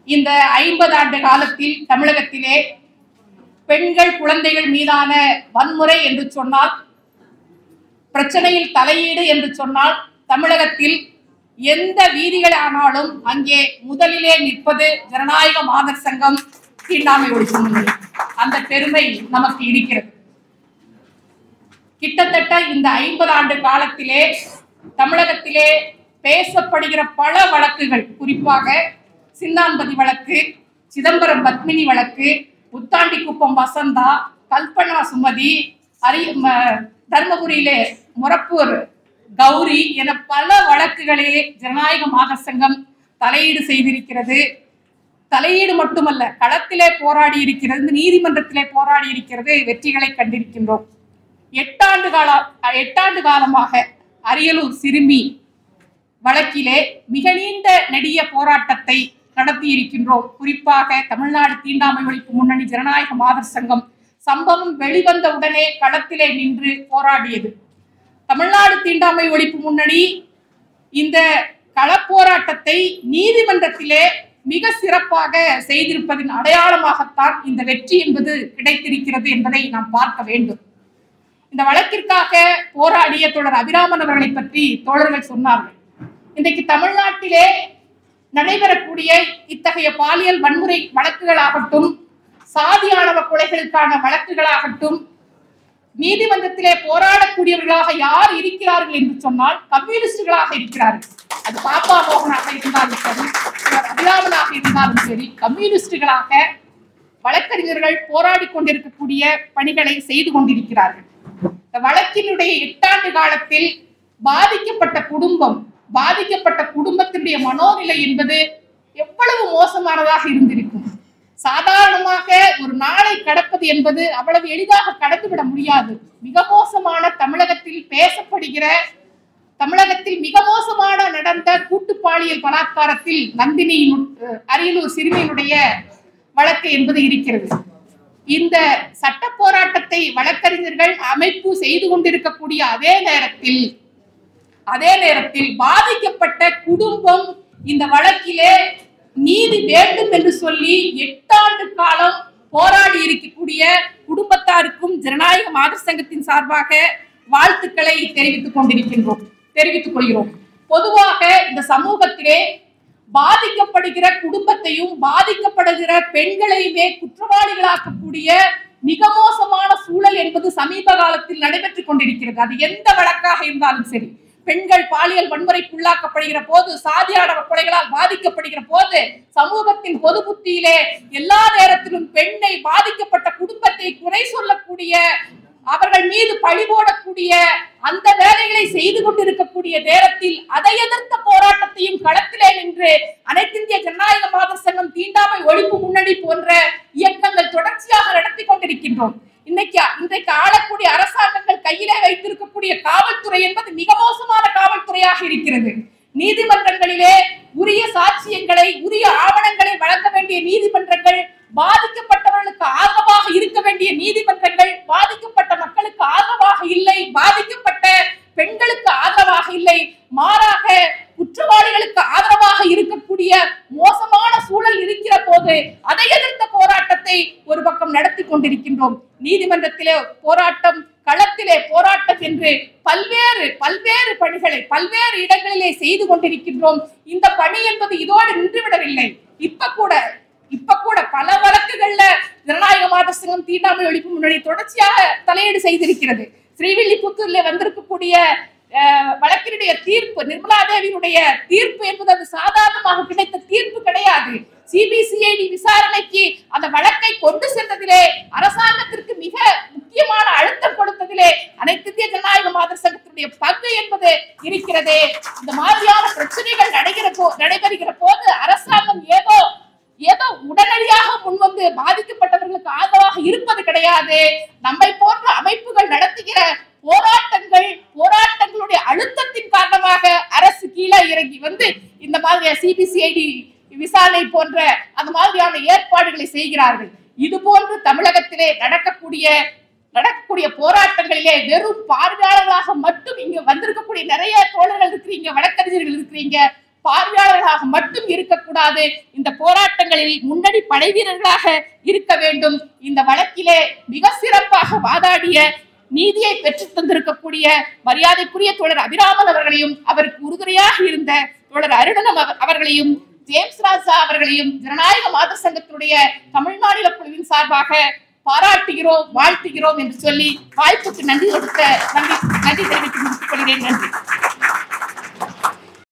இந்த 50 ஆண்டு காலத்தில் தமிழகத்திலே பெண்கள் குழந்தைகள் மீதான வன்முறை என்று சொன்னால், பிரச்சனையில் தலையீடு என்று சொன்னால், தமிழகத்தில் எந்த வீதிகள் ஆனாலும் அங்கே முதலிலே நிற்பது ஜனநாயக மாதர் சங்கம், தீண்டாமை ஒழிப்பு முன்னணி. அந்த பெருமை நமக்கு இருக்கிறது. கிட்டத்தட்ட இந்த 50 ஆண்டு காலத்திலே தமிழகத்திலே பேசப்படுகிற பல வழக்குகள், குறிப்பாக சின்னான்பதி வழக்கு, சிதம்பரம் பத்மினி வழக்கு, புத்தாண்டிக்குப்பம் வசந்தா, கல்பனா சுமதி, தர்மபுரியிலே முரப்பூர் கௌரி என பல வழக்குகளே ஜனநாயக மாதர் சங்கம் தலையீடு செய்திருக்கிறது. தலையீடு மட்டுமல்ல, களத்திலே போராடி இருக்கிறது, நீதிமன்றத்திலே போராடி இருக்கிறது, வெற்றிகளை கண்டிருக்கின்றோம். 8 ஆண்டு காலமாக அரியலூர் சிறுமி வழக்கிலே மிக நீண்ட நெடிய போராட்டத்தை நடத்தி இருக்கின்றோம். குறிப்பாக தமிழ்நாடு தீண்டாமை ஒழிப்பு முன்னணி ஜனநாயக மாதர் சங்கம் சம்பவம் வெளிவந்த உடனே களத்திலே நின்று போராடியது. தமிழ்நாடு தீண்டாமை ஒழிப்பு முன்னணி இந்த களப்போராட்டத்தை நீதிமன்றத்திலே மிக சிறப்பாக செய்திருப்பதின் அடையாளமாகத்தான் இந்த வெற்றி என்பது கிடைத்திருக்கிறது என்பதை நாம் பார்க்க வேண்டும். இந்த வழக்கிற்காக போராடிய தோழர் அபிராமன் அவர்களை பற்றி தோழர்கள் சொன்னார்கள். இன்றைக்கு தமிழ்நாட்டிலே நடைபெறக்கூடிய இத்தகைய பாலியல் வன்முறை வழக்குகளாகட்டும், சாதி ஆணவ கொலைகளுக்கான வழக்குகளாகட்டும், நீதிமன்றத்திலே போராடக்கூடியவர்களாக யார் இருக்கிறார்கள் என்று சொன்னால் கம்யூனிஸ்டுகளாக இருக்கிறார்கள். அது பாப்பா மோகனாக இருந்தாலும் சரி, அபிராமனாக இருந்தாலும் சரி, கம்யூனிஸ்டுகளாக வழக்கறிஞர்கள் போராடி கொண்டிருக்கக்கூடிய பணிகளை செய்து கொண்டிருக்கிறார்கள். இந்த வழக்கினுடைய 8 ஆண்டு காலத்தில் பாதிக்கப்பட்ட குடும்பத்தினுடைய மனோநிலை என்பது எவ்வளவு மோசமானதாக இருந்திருக்கும். சாதாரணமாக ஒரு நாளை கடப்பது என்பது அவ்வளவு எளிதாக கடந்துவிட முடியாது. மிக மோசமான தமிழகத்தில் மிக மோசமான நடந்த கூட்டு பாலியல் பலாத்காரத்தில் நந்தினியின் அரியலூர் சிறுமியினுடைய வழக்கு என்பது இருக்கிறது. இந்த சட்ட போராட்டத்தை வழக்கறிஞர்கள் அமைப்பு செய்து கொண்டிருக்கக்கூடிய அதே நேரத்தில் பாதிக்கப்பட்ட குடும்பம் இந்த வழக்கிலே நீதி வேண்டும் என்று சொல்லி 8 ஆண்டு காலம் போராடி இருக்கக்கூடிய குடும்பத்தாருக்கும் ஜனநாயக மாதர் சங்கத்தின் சார்பாக வாழ்த்துக்களை தெரிவித்துக் கொள்கிறோம். பொதுவாக இந்த சமூகத்திலே பாதிக்கப்படுகிற குடும்பத்தையும் பாதிக்கப்படுகிற பெண்களையுமே குற்றவாளிகளாக்கக்கூடிய மிக மோசமான சூழல் என்பது சமீப காலத்தில் நடைபெற்றுக் கொண்டிருக்கிறது. அது எந்த வழக்காக இருந்தாலும் சரி, பெண்கள் பாலியல் வன்முறைக்குள்ளாக்கப்படுகிற போது, சாதி ஆணவ கொலைகளால் பாதிக்கப்படுகிற போது, சமூகத்தின் பொது புத்தியிலே எல்லா நேரத்திலும் பெண்ணை, பாதிக்கப்பட்ட குடும்பத்தை குறை சொல்லக்கூடிய, அவர்கள் மீது பழி போடக்கூடிய அந்த வேலைகளை செய்து கொண்டிருக்கக்கூடிய நேரத்தில் அதை எதிர்த்த போராட்டத்தையும் களத்திலே நின்று அனைத்திந்திய ஜனநாயக மாதர் சங்கம், தீண்டாமை ஒழிப்பு முன்னணி போன்ற இயக்கங்கள் தொடர்ச்சியாக நடத்தி கொண்டிருக்கின்றோம். இன்றைக்கு ஆளக்கூடிய அரசாங்கங்கள் கையிலே வைத்திருக்கக்கூடிய காவல்துறை என்பது மிக மோசமான காவல்துறையாக இருக்கிறது. நீதிமன்றங்களிலே உரிய சாட்சியங்களை, உரிய ஆவணங்களை வழங்க வேண்டிய நீதிமன்றங்கள், பாதிக்கப்பட்டவர்களுக்கு ஆதரவாக இருக்க வேண்டிய நீதிமன்றங்கள் பாதிக்கப்பட்ட மக்களுக்கு ஆதரவாக இல்லை, பாதிக்கப்பட்ட பெண்களுக்கு ஆதரவாக இல்லை, மாறாக குற்றவாளிகளுக்கு ஆதரவாக இருக்கக்கூடிய மோசமான சூழல் இருக்கிற போது அதை எதிர்த்த போராட்டத்தை ஒரு பக்கம் நடத்தி கொண்டிருக்கின்றோம். நீதிமன்றத்திலே போராட்டம், களத்திலே போராட்டம் என்று பல்வேறு பணிகளை பல்வேறு இடங்களிலே செய்து கொண்டிருக்கின்றோம். இந்த பணி என்பது இதோடு நின்றுவிடவில்லை. இப்ப கூட பல வழக்குகள்ல ஜனநாயக மாதர் சங்கம், தீண்டாமை ஒழிப்பு முன்னணி தொடர்ச்சியாக தலையீடு செய்திருக்கிறது. ஸ்ரீவில்லிபுத்தூர்ல வந்திருக்கக்கூடிய வழக்கினுடைய தீர்ப்பு, நிர்மலா தேவியினுடைய தீர்ப்பு என்பது அது சாதாரணமாக கிடைத்த தீர்ப்பு கிடையாது. சிபிசிஐடி விசாரணைக்கு அந்த வழக்கை கொண்டு சென்றதிலே, அரசாங்கத்திற்கு மிக முக்கியமான அழுத்தம் கொடுத்ததிலே அனைத்திந்திய ஜனநாயக மாதர் சங்கத்தினுடைய பங்கு என்பது இருக்கிறது. இந்த மாதிரியான பிரச்சனைகள் நடைபெறுகிற போது அரசாங்கம் ஏதோ உடனடியாக முன்வந்து பாதிக்கப்பட்டவர்களுக்கு ஆதரவாக இருப்பது கிடையாது. நம்மை போன்ற அமைப்புகள் நடத்துகிற போராட்டங்களுடைய அழுத்தத்தின் காரணமாக அரசு கீழே இறங்கி வந்து இந்த மாதிரி சிபிசிஐடி விசாரணை போன்ற அந்த மாதிரியான ஏற்பாடுகளை செய்கிறார்கள். இது போன்று தமிழகத்திலே நடக்கக்கூடிய போராட்டங்களிலே வெறும் பார்வையாளர்களாக மட்டும் இங்க வந்திருக்கக்கூடிய நிறைய தோழர்கள் இருக்கிறீங்க, வழக்கறிஞர்கள் இருக்கிறீங்க, பார்வையாளர்களாக மட்டும் இருக்கக்கூடாது, இந்த போராட்டங்களில் முன்னணி படை வீரர்களாக இருக்க வேண்டும். இந்த வழக்கிலே மிக சிறப்பாக வாதாடிய, நீதியை பெற்று தந்திருக்கக்கூடிய மரியாதைக்குரிய தோழர் அபிராமன் அவர்களையும், அவருக்கு உறுதுணையாக இருந்த தோழர் அருணன் அவர்களையும், ஜேம்ஸ் ராஜா அவர்களையும் ஜனநாயக மாதர் சங்கத்தினுடைய தமிழ் மாநில குழுவின் சார்பாக பாராட்டுகிறோம், வாழ்த்துகிறோம் என்று சொல்லி வாய்ப்புக்கு நன்றி தெரிவித்து முடித்துக் கொள்கிறேன். நன்றி.